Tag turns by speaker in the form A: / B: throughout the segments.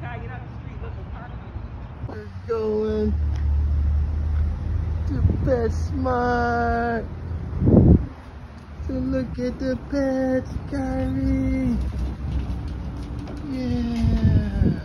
A: We're going to PetSmart to look at the pets, Kyree. Yeah.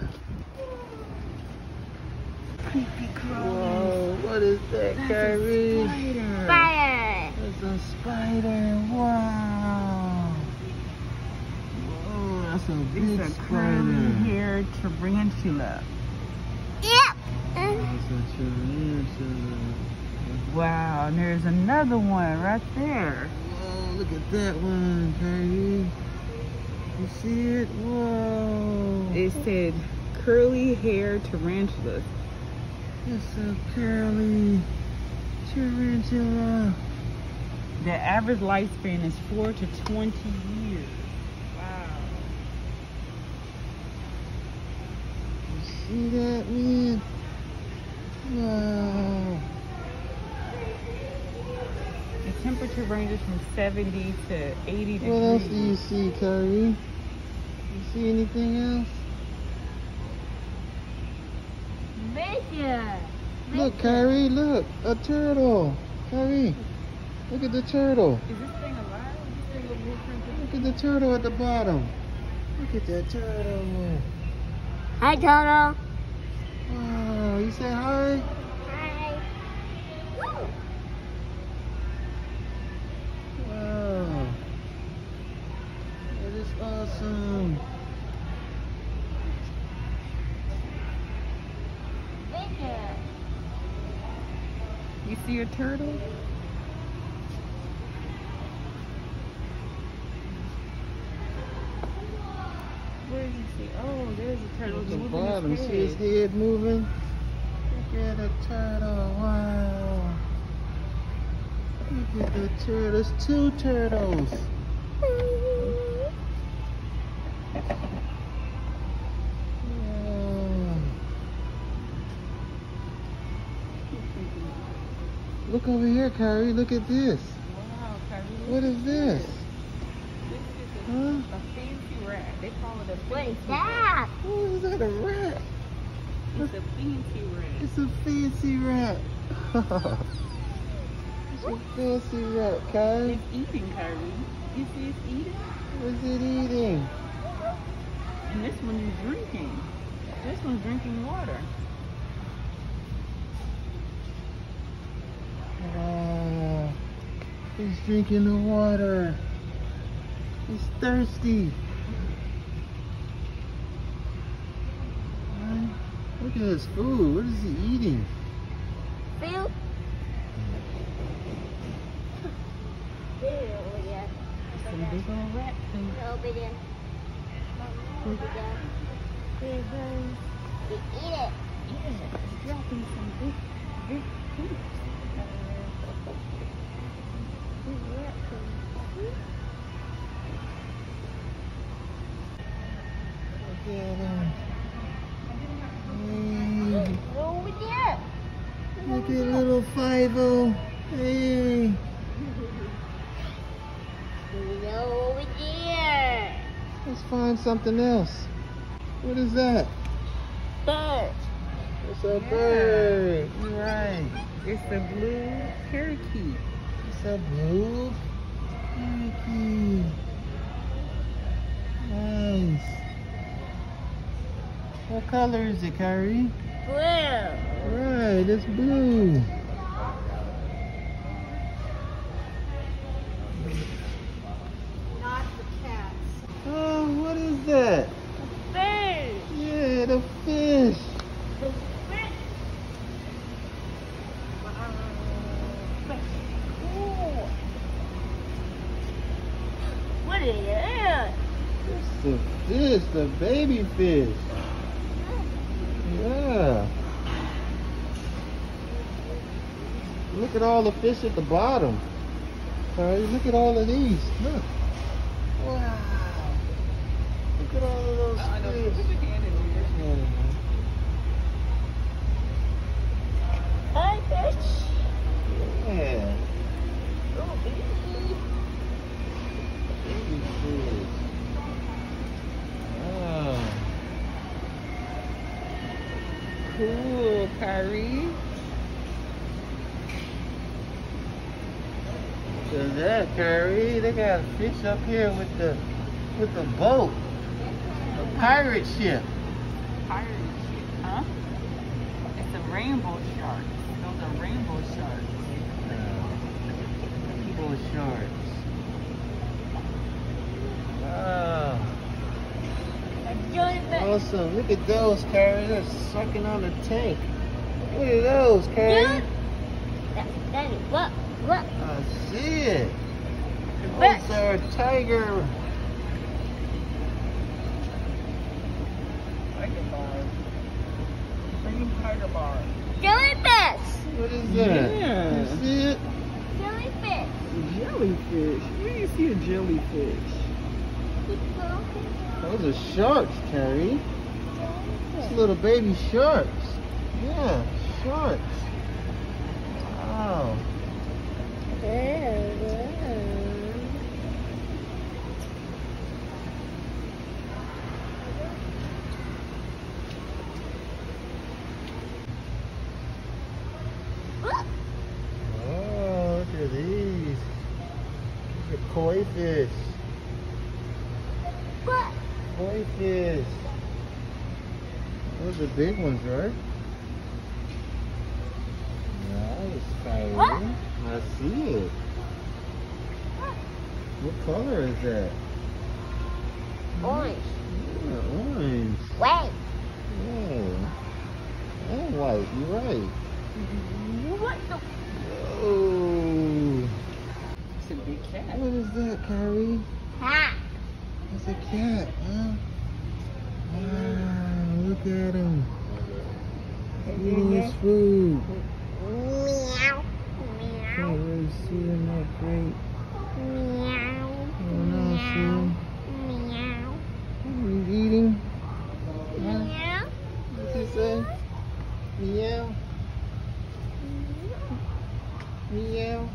B: Creepy crawlies.
A: Whoa, what is that, Kyree?
B: Spider.
A: It's a spider. Wow. Whoa, that's a big
B: It's a
A: spider.
B: curly-haired tarantula.
C: Yep.
A: That's a tarantula.
B: Wow, and there's another one right there.
A: Whoa, look at that one, Kyree. You see it? Whoa.
B: It said curly-haired tarantulas.
A: It's a curly tarantula.
B: The average lifespan is 4 to 20 years. Wow.
A: You see that, man? Wow.
B: The temperature ranges from 70 to 80 degrees.
A: What else do you see, Kyree? You see anything else?
C: Bigger.
A: Look, Kyree, look. A turtle. Kyree, look at the turtle.
B: Is this thing alive? This thing looks different.
A: Look at the turtle at the bottom. Look at that turtle.
C: Hi, Toto.
A: Wow, you say hi?
C: Hi.
A: Wow. That is awesome.
C: Bigger.
B: You see a turtle? Where do you see? Oh, there's a turtle.
A: At the
B: moving
A: bottom,
B: his
A: see his
B: head.
A: head moving? Look at the turtle, wow. Look at the turtle, there's 2 turtles. Wow. Look over here, Kyree, look at this.
B: Wow, Kyree.
A: What is this?
B: This is
A: Huh?
B: a fancy rat. They call it a
C: What
B: fancy
C: is that?
A: Oh, is that a rat?
B: It's a fancy rat.
A: It's a fancy rat. It's a fancy rat, Kyree.
B: It's eating, Kyree. You see it's eating?
A: What's it eating?
B: And this one is drinking. This one's drinking water.
A: Wow. He's drinking the water. He's thirsty. Right? Look at his food. What is he eating?
C: Phil?
B: Some big old rat food.
C: Over there. Over there. They eat it.
B: Yeah, it's dropping some big food.
C: Big rat food.
A: Look at him. Hey.
C: Over there.
A: Look at little Five-O. Hey.
C: Over there.
A: Let's find something else. What is that?
C: Bird.
A: It's a bird.
B: You're right. It's the blue parakeet.
A: It's a blue parakeet. Nice. What color is it, Kyree?
C: Blue.
A: Right, it's blue.
C: Not the cats.
A: Oh, what is that?
C: Bird.
A: Yeah, the fish.
C: The fish. Cool. What is it?
A: It's the fish, the baby fish. Yeah. Look at all the fish at the bottom. Kyree, look at all of these. Look. Wow. Look at all of those fish.
B: Put your hand in there.
C: Hi, fish.
A: Yeah.
C: Oh, baby.
A: Baby fish. Wow.
B: cool, Kyree.
A: Look at that, Kyree. They got a fish up here with the boat. A pirate ship.
B: Pirate ship, huh? It's a rainbow shark. Those are rainbow sharks.
A: Rainbow sharks. Wow. Awesome. Look at those, Kyree. They're sucking on the tank. Look at those, Kyree.
C: Daddy, look.
A: I see it. Those are tiger.
B: Tiger bars. Green tiger bars.
C: Jellyfish.
A: What is that?
B: Yeah.
A: You see it?
C: Jellyfish.
B: Jellyfish. Where do you see a jellyfish?
A: Those are sharks, Kyree. Those little baby sharks. Yeah, sharks. Wow. Oh, look at these. Look at koi fish.
C: What?
A: Koi fish. Those are big ones, right? Nice, Kyree.
C: What?
A: I see it. What color is that?
C: Orange.
A: Yeah, orange.
C: White.
A: Yeah. And white, you're right.
C: What the?
A: Oh.
B: It's a big cat.
A: What is that, Kyree?
C: Cat.
A: It's a cat, huh? Wow, look at him. Eating his food.
C: Meow.
A: Can't
C: Meow.
A: really see him that great.
C: Meow.
A: Oh no, see?
C: Meow.
A: He's eating.
C: Meow.
A: What's he say? Meow. Meow.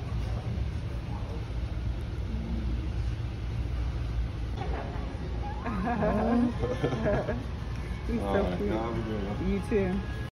B: He's so cute. You too.